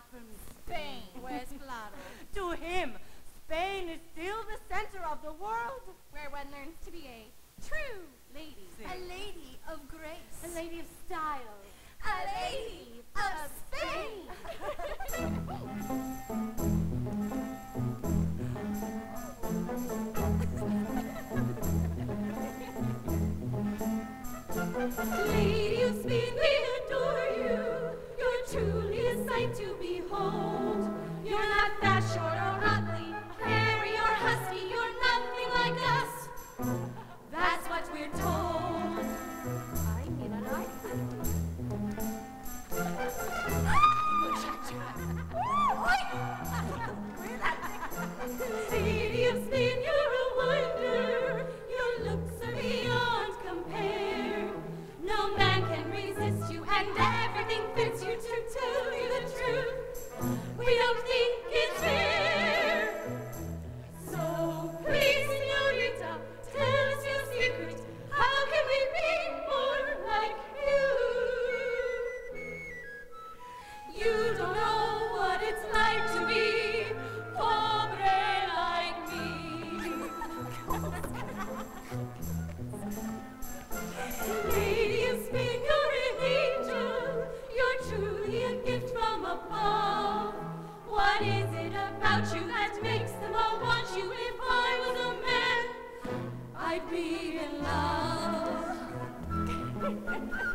from Spain. Pues claro. To him, Spain is still the center of the world. Where one learns to be a true lady. Sí. A lady of grace. A lady of style. A lady of Spain. Lady of Spain, we adore you. You're truly a sight to behold. You're not fat, short, or ugly, hairy or husky. You're nothing like us. That's what we're told. I mean, and I. Lady of Spain, you're a wonder. Your looks are beyond compare. No man can resist you, and everything fits you. To tell you the truth, we don't think it's fair. So please, señorita, tell us your secret. How can we be more like you? You don't know what it's like to be pobre like me. Lady of Spain, you're an angel. You're truly a gift from above. What is it about you that makes them all want you? If I was a man, I'd be in love.